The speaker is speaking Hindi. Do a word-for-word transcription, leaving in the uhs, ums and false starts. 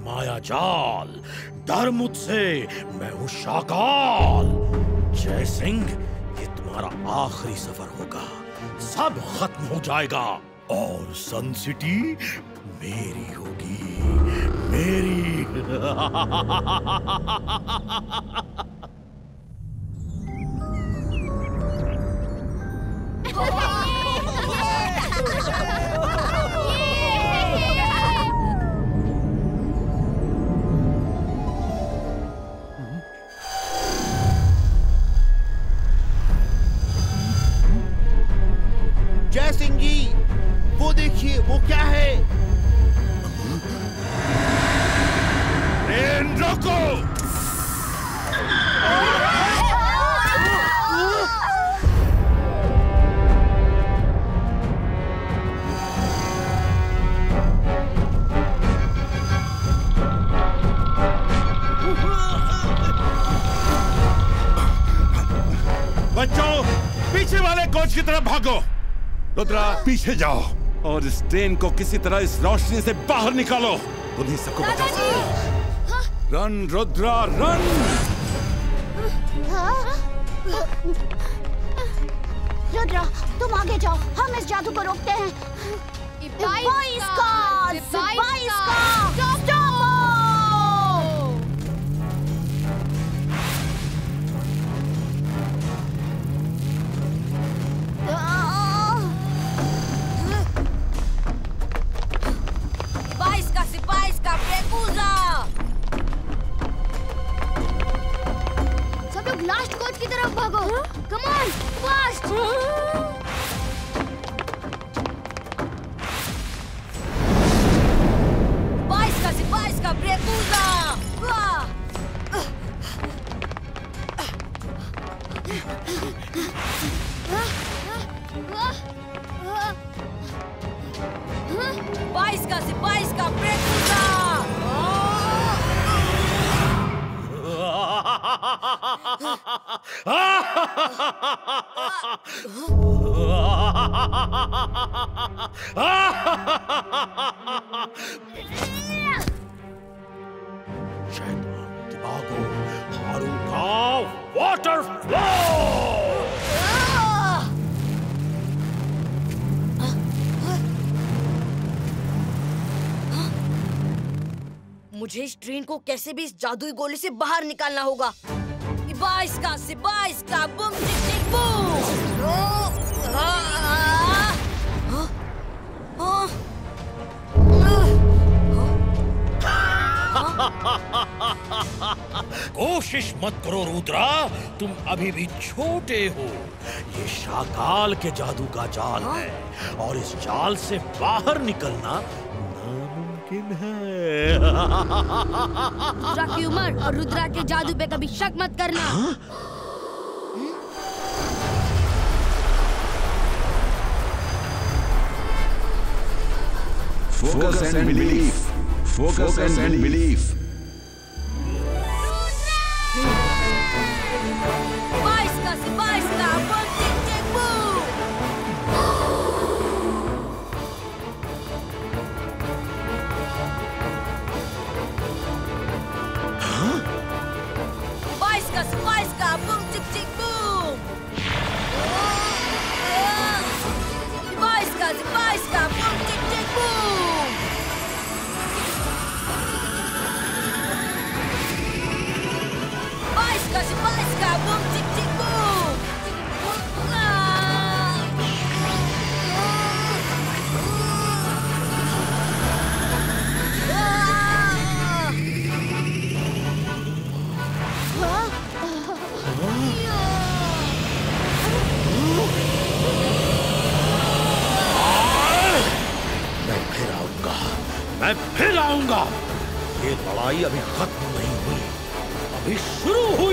माया जाल, डर मुझसे, मैं हूं शाकाल। जय सिंह, ये तुम्हारा आखिरी सफर होगा, सब खत्म हो जाएगा और सन सिटी मेरी होगी, मेरी। जय सिंह जी, वो देखिए, वो क्या है? ट्रेन रोको! बच्चों, पीछे वाले कोच की तरफ भागो। रुद्रा, पीछे जाओ और इस ट्रेन को किसी तरह इस रोशनी से बाहर निकालो। उन्हीं सबको बचाओ। Run Rudra, run! रुद्रा, तुम आगे जाओ, हम इस जादू को रोकते हैं। सब लोग लास्ट कोच की तरफ भागो। Come on, fast! बाईस का बाईस का ब्रेकूजा! बाईस का बाईस का ब्रेकूजा! दिमागो, हारू का वाटर फ्लो! मुझे इस ट्रेन को कैसे भी इस जादुई गोले से बाहर निकालना होगा। बाईस का से बाईस का बूम टिक टिक बूम! कोशिश मत करो रुद्रा, तुम अभी भी छोटे हो। ये शाकाल के जादू का जाल है और इस जाल से बाहर निकलना नामुमकिन है। रुद्रा की उम्र और रुद्रा के जादू पे कभी शक मत करना। Focus and belief. Focus and belief. बाईस का से बाईस का बूम टिक टिक बूम! बाईस का से बाईस का बूम टिक टिक बूम! बाईस का से बाईस का बूम टिक टिक बूम! बाईस का से बाईस का बूम टिक टिक बूम! मैं फिर आऊंगा, मैं फिर आऊंगा। ये लड़ाई अभी खत्म नहीं हुई, अभी शुरू हुई।